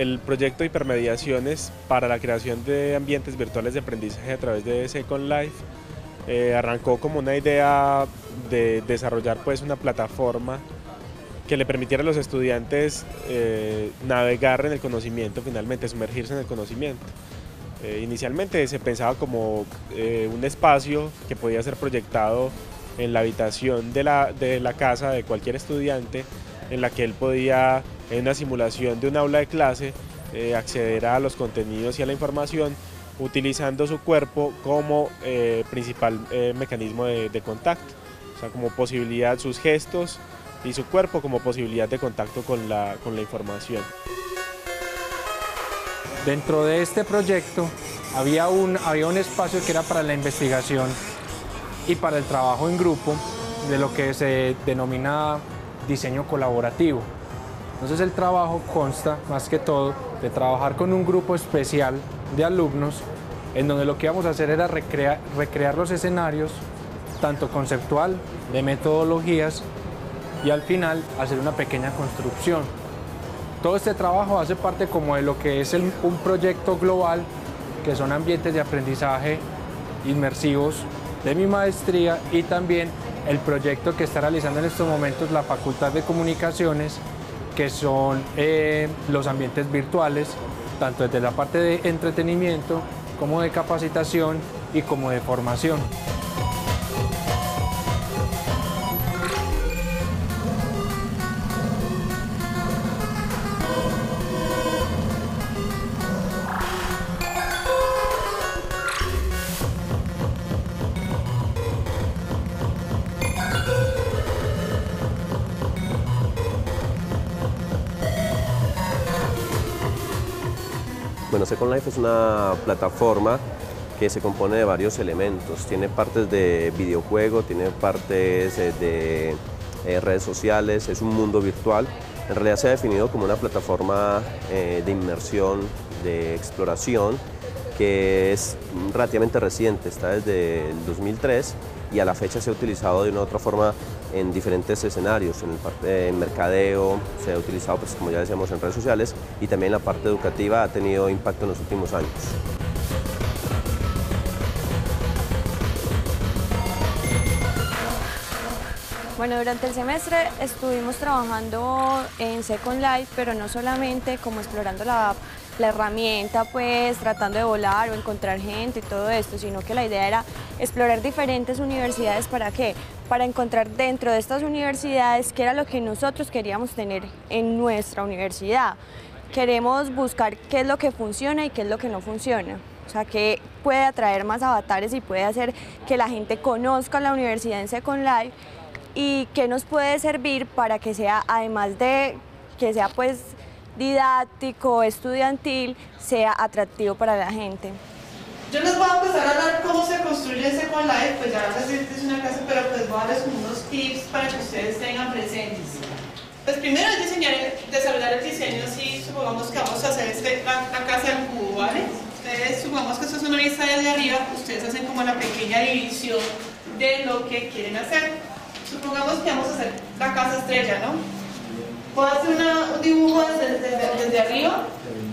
El proyecto Hipermediaciones para la creación de ambientes virtuales de aprendizaje a través de Second Life arrancó como una idea de desarrollar pues una plataforma que le permitiera a los estudiantes navegar en el conocimiento, finalmente sumergirse en el conocimiento. Inicialmente se pensaba como un espacio que podía ser proyectado en la habitación de la casa de cualquier estudiante, en la que él podía, en una simulación de un aula de clase, acceder a los contenidos y a la información utilizando su cuerpo como principal mecanismo de contacto, o sea, como posibilidad, sus gestos y su cuerpo como posibilidad de contacto con la información. Dentro de este proyecto había un espacio que era para la investigación y para el trabajo en grupo de lo que se denomina diseño colaborativo. Entonces el trabajo consta más que todo de trabajar con un grupo especial de alumnos en donde lo que íbamos a hacer era recrear los escenarios, tanto conceptual, de metodologías, y al final hacer una pequeña construcción. Todo este trabajo hace parte como de lo que es un proyecto global, que son ambientes de aprendizaje inmersivos de mi maestría, y también el proyecto que está realizando en estos momentos la Facultad de Comunicaciones, que son los ambientes virtuales, tanto desde la parte de entretenimiento como de capacitación y como de formación. Bueno, Second Life es una plataforma que se compone de varios elementos. Tiene partes de videojuego, tiene partes de redes sociales, es un mundo virtual. En realidad se ha definido como una plataforma de inmersión, de exploración, que es relativamente reciente, está desde el 2003 y a la fecha se ha utilizado de una u otra forma en diferentes escenarios, en el parte de mercadeo, se ha utilizado, pues, como ya decíamos, en redes sociales, y también la parte educativa ha tenido impacto en los últimos años. Bueno, durante el semestre estuvimos trabajando en Second Life, pero no solamente como explorando la herramienta, pues tratando de volar o encontrar gente y todo esto, sino que la idea era explorar diferentes universidades. ¿Para qué? Para encontrar dentro de estas universidades qué era lo que nosotros queríamos tener en nuestra universidad. Queremos buscar qué es lo que funciona y qué es lo que no funciona. O sea, qué puede atraer más avatares y puede hacer que la gente conozca la universidad en Second Life, y qué nos puede servir para que sea, además de que sea pues didáctico, estudiantil, sea atractivo para la gente. Yo les voy a empezar a hablar cómo se construye Second Life, pues ya no sé si es una clase, pero pues voy a darles como unos tips para que ustedes tengan presentes. Pues primero es desarrollar el diseño. Si supongamos que vamos a hacer la casa del cubo, ¿vale? Ustedes supongamos que esto es una vista desde arriba, ustedes hacen como la pequeña división de lo que quieren hacer. Supongamos que vamos a hacer la casa estrella, ¿no? ¿Puedo hacer un dibujo desde arriba?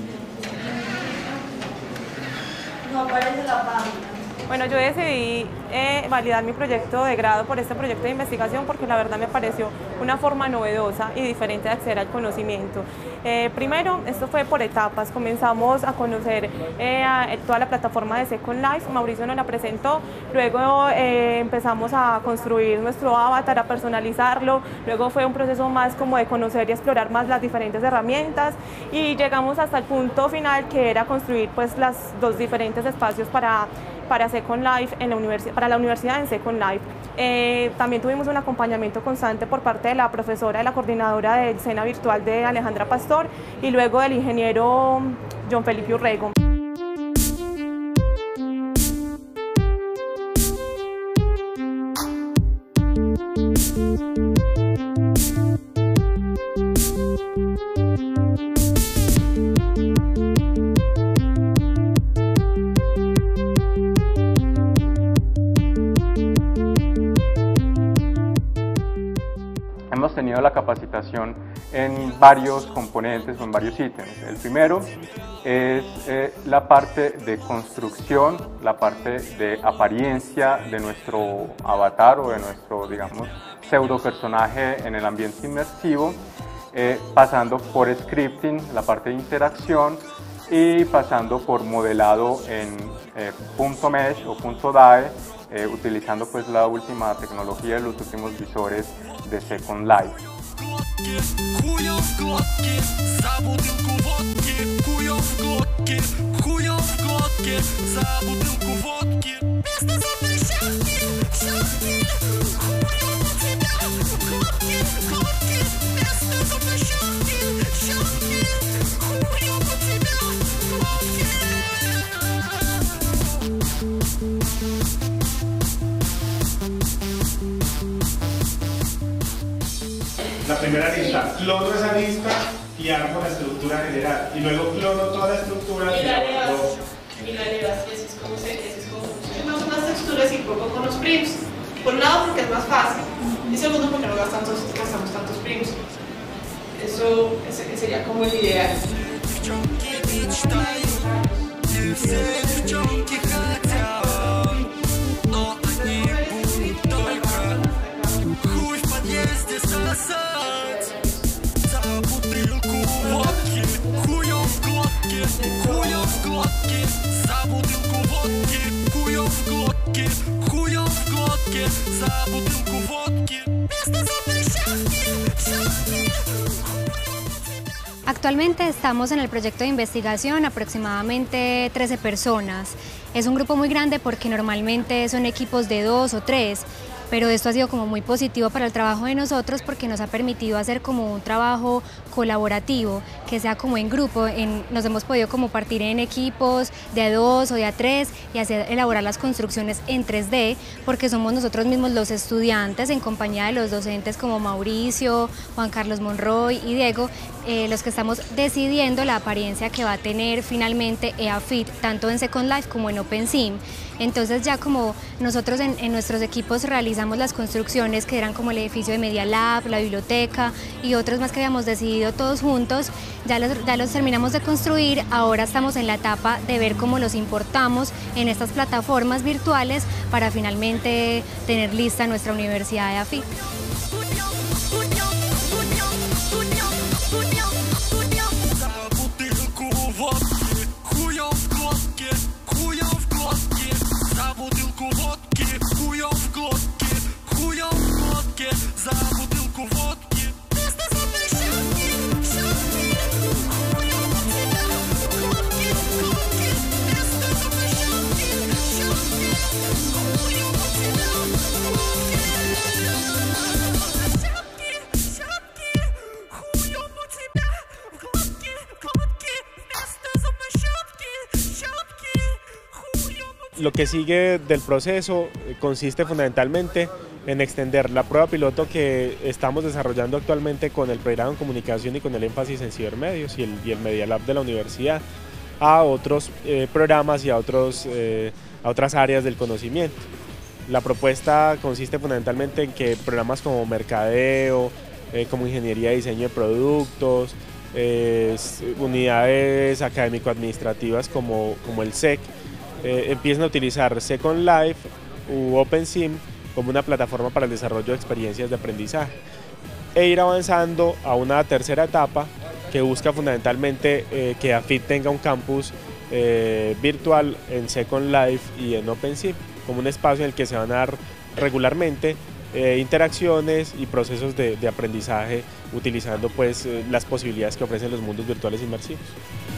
No aparece la página. Bueno, yo decidí validar mi proyecto de grado por este proyecto de investigación porque la verdad me pareció una forma novedosa y diferente de acceder al conocimiento. Primero, esto fue por etapas. Comenzamos a conocer toda la plataforma de Second Life, Mauricio nos la presentó, luego empezamos a construir nuestro avatar, a personalizarlo, luego fue un proceso más como de conocer y explorar más las diferentes herramientas, y llegamos hasta el punto final, que era construir pues los dos diferentes espacios para Second Life para la universidad en Second Life. También tuvimos un acompañamiento constante por parte de la profesora, de la coordinadora del SENA Virtual, de Alejandra Pastor, y luego del ingeniero John Felipe Urrego. tenido la capacitación en varios componentes o en varios ítems. El primero es la parte de construcción, la parte de apariencia de nuestro avatar o de nuestro, digamos, pseudo personaje en el ambiente inmersivo, pasando por scripting, la parte de interacción, y pasando por modelado en .mesh o .dae, utilizando pues la última tecnología de los últimos visores de Second Life. La primera lista, clono esa lista y armo la estructura general. Y luego clono toda la estructura y la elevas, y así es como funcionan unas texturas y poco con los prims. Por un lado porque es más fácil y segundo porque no gastamos tantos prims. Ese sería como el ideal. Actualmente estamos en el proyecto de investigación aproximadamente 13 personas. Es un grupo muy grande porque normalmente son equipos de 2 o 3, pero esto ha sido como muy positivo para el trabajo de nosotros porque nos ha permitido hacer como un trabajo colaborativo, que sea como en grupo. Nos hemos podido como partir en equipos de a 2 o de a 3 y hacer elaborar las construcciones en 3D, porque somos nosotros mismos los estudiantes en compañía de los docentes como Mauricio, Juan Carlos Monroy y Diego, los que estamos decidiendo la apariencia que va a tener finalmente EAFIT, tanto en Second Life como en OpenSim. Entonces ya como nosotros en nuestros equipos realizamos las construcciones que eran como el edificio de Media Lab, la biblioteca y otros más que habíamos decidido todos juntos, ya los terminamos de construir. Ahora estamos en la etapa de ver cómo los importamos en estas plataformas virtuales para finalmente tener lista nuestra universidad de EAFIT. Lo que sigue del proceso consiste fundamentalmente en extender la prueba piloto que estamos desarrollando actualmente con el pregrado en comunicación y con el énfasis en cibermedios y el Media Lab de la universidad a otros programas y a otras áreas del conocimiento. La propuesta consiste fundamentalmente en que programas como mercadeo, como ingeniería y diseño de productos, unidades académico-administrativas como el SEC, empiezan a utilizar Second Life u OpenSim como una plataforma para el desarrollo de experiencias de aprendizaje e ir avanzando a una tercera etapa que busca fundamentalmente que EAFIT tenga un campus virtual en Second Life y en OpenSim como un espacio en el que se van a dar regularmente interacciones y procesos de aprendizaje utilizando pues las posibilidades que ofrecen los mundos virtuales inmersivos.